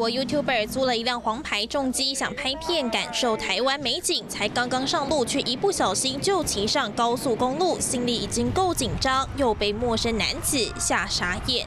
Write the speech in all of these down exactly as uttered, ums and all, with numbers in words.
国 YouTuber 租了一辆黄牌重机，想拍片感受台湾美景，才刚刚上路，却一不小心就骑上高速公路，心里已经够紧张，又被陌生男子吓傻眼。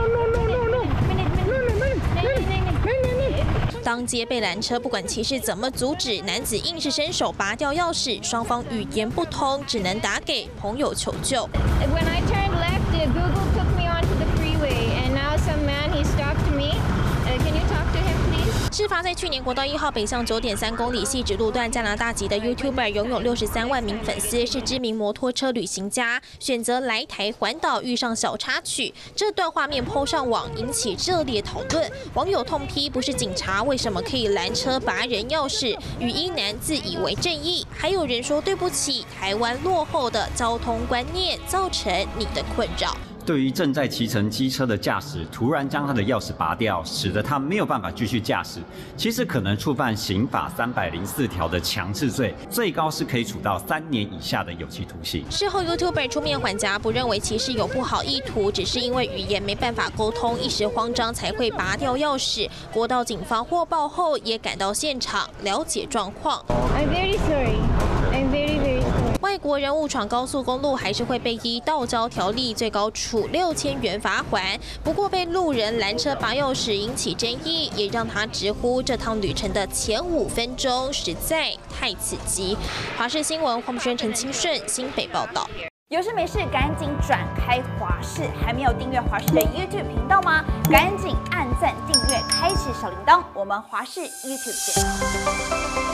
当街被拦车，不管骑士怎么阻止，男子硬是伸手拔掉钥匙，双方语言不通，只能打给朋友求救。 When I turned left, Google took me onto the freeway, and now some man he stopped me. Uh, can you talk to him, please? 事发在去年国道一号北向九点三公里细指路段，加拿大籍的 YouTuber 拥有六十三万名粉丝，是知名摩托车旅行家，选择来台环岛，遇上小插曲。这段画面 po 上网，引起热烈讨论。网友痛批不是警察，为什么可以拦车拔人钥匙？语音男自以为正义，还有人说对不起，台湾落后的交通观念造成你的困扰。 对于正在骑乘机车的驾驶，突然将他的钥匙拔掉，使得他没有办法继续驾驶，其实可能触犯刑法三百零四条的强制罪，最高是可以处到三年以下的有期徒刑。 事后 YouTuber 出面缓颊，不认为骑士有不好意图，只是因为语言没办法沟通，一时慌张才会拔掉钥匙。国道警方获报后也赶到现场了解状况。 I'm very sorry. I'm very very sorry. 外国人误闯高速公路，还是会被依道交条例最高处六千元罚款。不过被路人拦车拔钥匙引起争议，也让他直呼这趟旅程的前五分钟实在太刺激。华视新闻黄木轩、陈清顺新北报道。 有事没事赶紧转开华视，还没有订阅华视的 YouTube 频道吗？赶紧按赞、订阅、开启小铃铛，我们华视 YouTube 见。